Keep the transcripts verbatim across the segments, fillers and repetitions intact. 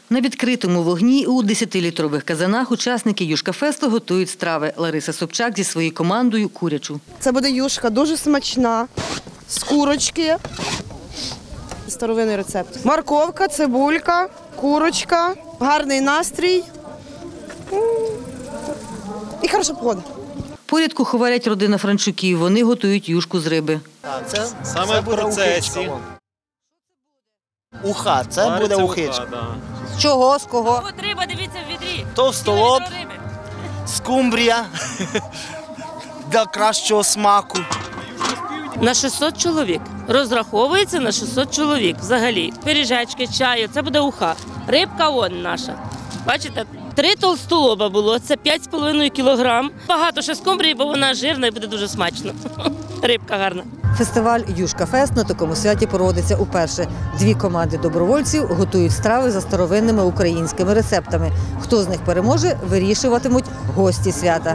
На відкритому вогні у десятилітрових казанах учасники Юшка-фесту готують страви. Лариса Собчак зі своєю командою – курячу. Це буде юшка дуже смачна, з курочки. Старовинний рецепт. Морковка, цибулька, курочка, гарний настрій і хороша погода. Поряд куховарять родина Франчуків. Вони готують юшку з риби. Це Саме в процесі. Уха, це буде ухичка. З чого, з кого? От риба, дивіться в відрі. Товстолоб, скумбрія для кращого смаку. На шістсот чоловік. Розраховується на шістсот чоловік взагалі. Пиріжечки, чаю, це буде уха. Рибка он наша. Бачите, три толстолоба було, це п'ять з половиною кілограм. Багато ще скумбрії, бо вона жирна і буде дуже смачно. Рибка гарна. Фестиваль «Юшка-фест» на такому святі проводиться уперше. Дві команди добровольців готують страви за старовинними українськими рецептами. Хто з них переможе, вирішуватимуть гості свята.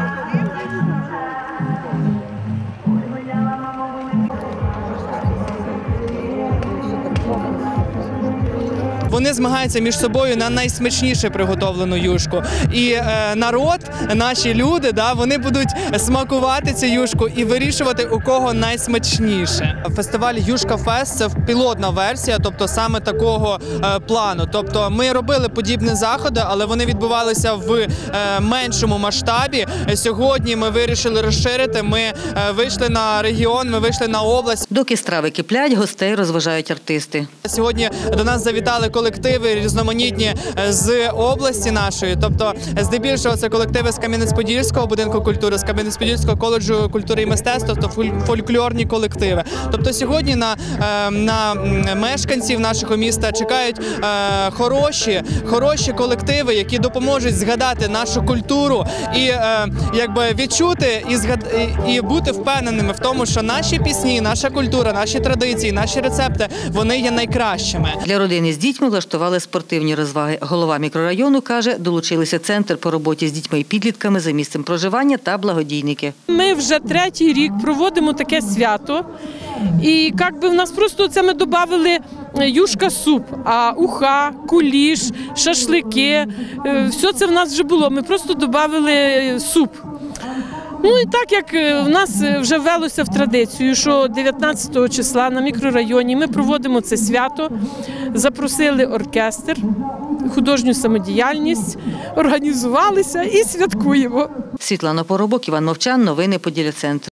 Вони змагаються між собою на найсмачніше приготовлену юшку. І е, народ, наші люди, да, вони будуть смакувати цю юшку і вирішувати, у кого найсмачніше. Фестиваль «Юшка-фест» – це пілотна версія, тобто саме такого е, плану. Тобто ми робили подібні заходи, але вони відбувалися в е, меншому масштабі. Сьогодні ми вирішили розширити, ми е, вийшли на регіон, ми вийшли на область. Доки страви киплять, гостей розважають артисти. Сьогодні до нас завітали колективи різноманітні з області нашої, тобто здебільшого це колективи з Кам'янець-Подільського будинку культури, з Кам'янець-Подільського коледжу культури і мистецтва, тобто фольклорні колективи. Тобто сьогодні на, на мешканців нашого міста чекають хороші, хороші колективи, які допоможуть згадати нашу культуру і якби відчути і, згад... і бути впевненими в тому, що наші пісні, наша культура, наші традиції, наші рецепти, вони є найкращими. Для родини з дітьми влаштували спортивні розваги. Голова мікрорайону каже, долучилися центр по роботі з дітьми і підлітками за місцем проживання та благодійники. Ми вже третій рік проводимо таке свято. І як би в нас просто це ми додали юшка-суп, а уха, куліш, шашлики, все це в нас вже було. Ми просто додали суп. Ну і так, як в нас вже ввелося в традицію, що дев'ятнадцятого числа на мікрорайоні ми проводимо це свято, запросили оркестр, художню самодіяльність, організувалися і святкуємо. Світлана Поробок, Іван Мовчан, новини Поділля Центр.